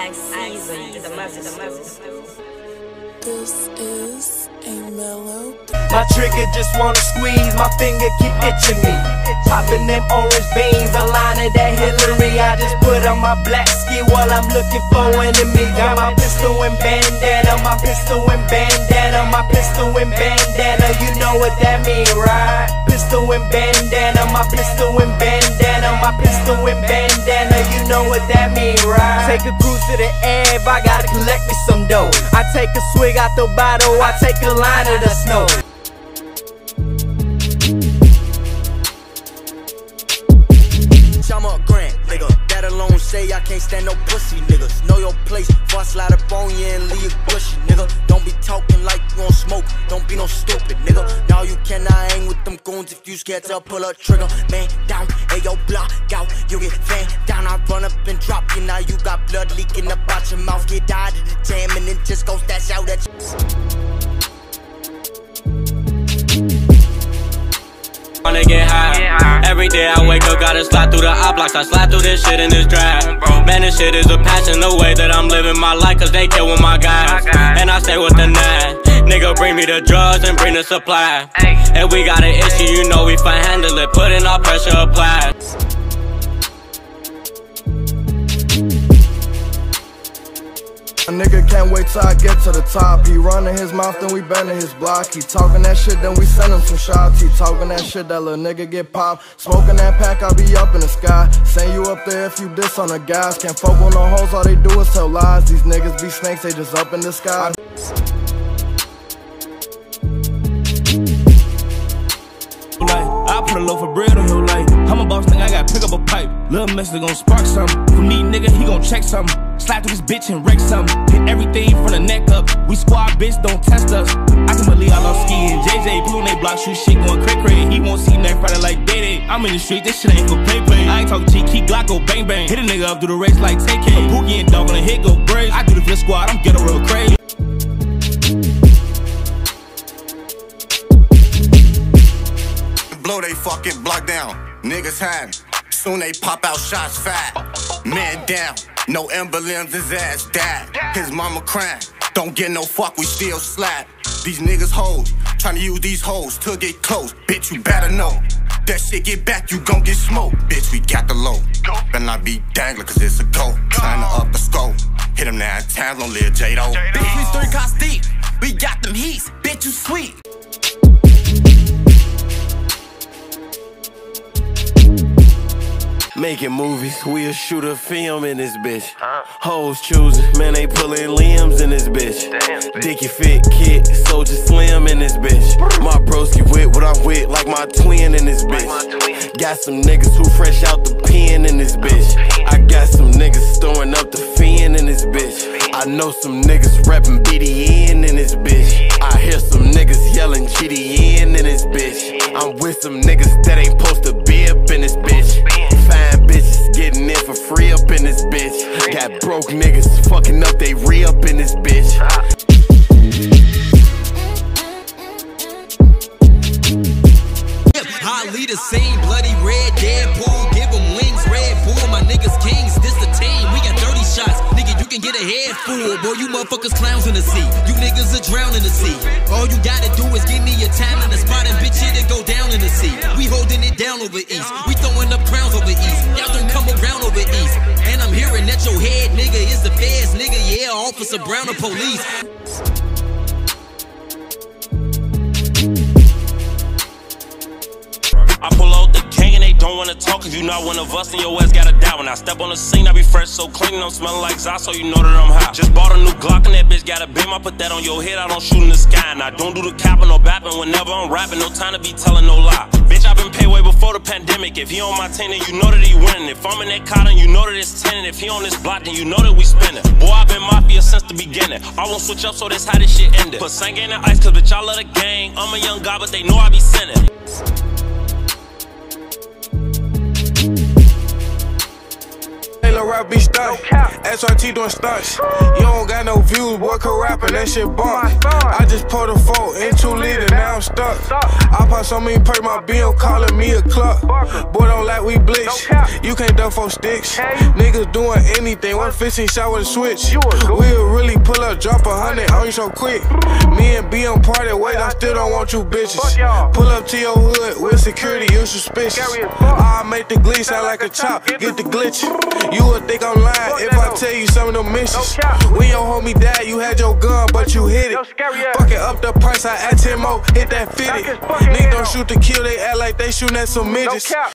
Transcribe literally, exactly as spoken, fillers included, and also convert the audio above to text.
I see the message. This is a mellow. My trigger just wanna squeeze, my finger keep itching me. Popping them orange beans, a line of that Hillary. I just put on my black ski while I'm looking for enemy. Got my pistol and bandana, my pistol and bandana, my pistol and bandana. You know what that mean, right? Pistol and bandana, my pistol and bandana, my pistol and bandana. You know what that mean, right? Take a cruise to the Ave, I gotta collect me some dough. I take a swig out the bottle, I take a line of the snow. I'm a grand, nigga. That alone say I can't stand no pussy, niggas. Know your place, before I slide up on you and leave you gushy, nigga. Don't be talking like you on smoke, don't be no stupid, nigga. Now you cannot hang with them goons if you scared to pull a trigger. Man down, hey yo, block out, you get fan down. I run up and drop you, now you got blood leaking up out your mouth. Get out of the jam and then just go stash out at you. Wanna get high. Every day I wake up, gotta slide through the eye blocks. I slide through this shit in this drive. Man, this shit is a passion, the way that I'm living my life, cause they kill with my guys. And I stay with the nine. Nigga, bring me the drugs and bring the supply. And we got an issue, you know we fine handle it. Putting all pressure applied. A nigga can't wait till I get to the top. He running his mouth, then we bending his block. He talking that shit, then we send him some shots. He talking that shit, that little nigga get popped. Smoking that pack, I be up in the sky. Send you up there if you diss on the guys. Can't fuck on no hoes, all they do is tell lies. These niggas be snakes, they just up in the sky. I put a loaf of bread on your life. I'm a boss nigga, I gotta pick up a pipe. Lil' Mister gon' spark something. For me, nigga, he gon' check something. Slap to this bitch and wreck something. Hit everything from the neck up. We squad, bitch, don't test us. I can believe I love skiing. J J blue on they block, shoot shit going cray cray. He won't see nothing Friday like Day Day. I'm in the street, this shit ain't for play play. I ain't talking cheek, keep Glock go bang bang. Hit a nigga up through the race like T K. A Boogie and dog on the hit go brave. I do the flip squad, I'm ghetto real crazy. Blow they fucking block down, niggas hide. Soon they pop out shots fat. Man down, no emblems, his ass died. His mama crying, don't get no fuck, we still slap. These niggas hoes, tryna use these hoes to get close. Bitch, you better know, that shit get back, you gon' get smoked. Bitch, we got the low, better not be dangling cause it's a go. Tryna up the scope, hit him nine times, don't live J-Do. Bitch, we three costs deep, we got them heats, bitch, you sweet. Making movies, we'll shoot a film in this bitch. Hoes choosing, man, they pulling limbs in this bitch. Dicky fit, kid, Soldier Slim in this bitch. My broski with what I'm with, like my twin in this bitch. Got some niggas who fresh out the pen in this bitch. I got some niggas throwing up the fin in this bitch. I know some niggas reppin' B D N in this bitch. I hear some niggas yelling G D N in this bitch. I'm with some niggas that ain't supposed to be up in this bitch. Fine bitches getting in for free up in this bitch. Got broke niggas fucking up they re up in this bitch. I lead the scene, bloody red, Deadpool. Give them wings, Red Bull. My niggas kings, this the team. We got thirty shots, nigga, you can get a head full. Boy, you motherfuckers clowns in the sea. You niggas are drowning in the sea. All you gotta do is give me your time in the spot and bitch it and go down in the sea. We holding it down over east. We throwing up crowns over east. Y'all don't come around over east. And I'm hearing that your head nigga is the feds, nigga. Yeah, Officer Brown, the police. I pull out the king and they don't wanna talk cause you not one of us and your ass gotta die. When I step on the scene I be fresh so clean and I'm smelling like Zah, so you know that I'm hot. Just bought a new Glock and that bitch got a beam. I put that on your head, I don't shoot in the sky. And I don't do the capping or bapping whenever I'm rapping. No time to be telling no lie. Bitch, I been paid way before the pandemic. If he on my team then you know that he winning. If I'm in that car then you know that it's ten. And if he on this block then you know that we spinning. Boy, I been mafia since the beginning. I won't switch up so that's how this shit ended. Put Sank in the ice cause bitch I love the gang. I'm a young guy but they know I be sinning. rap be stunt. S R T doing stunts. You don't got no views, boy, can rappin', that shit bump. I just poured a four in two liter, now I'm stuck. I pop so many perks, my B M calling me a cluck. Boy, don't like we blitz. You can't duck four sticks. Niggas doing anything, one fifteen shot with a switch. We'll really pull up, drop a hundred on you so quick. Me and B M party, wait, I still don't want you bitches. Pull up to your hood with security, you suspicious. I make the glitch sound like a chop, get the glitch. You would think I'm lying if I tell you some of them missions. When your homie died, you had your gun, but you hit it. Fuck it up the price, I add ten more, hit that fifty. Niggas don't shoot to kill, they act like they shootin' at some midgets.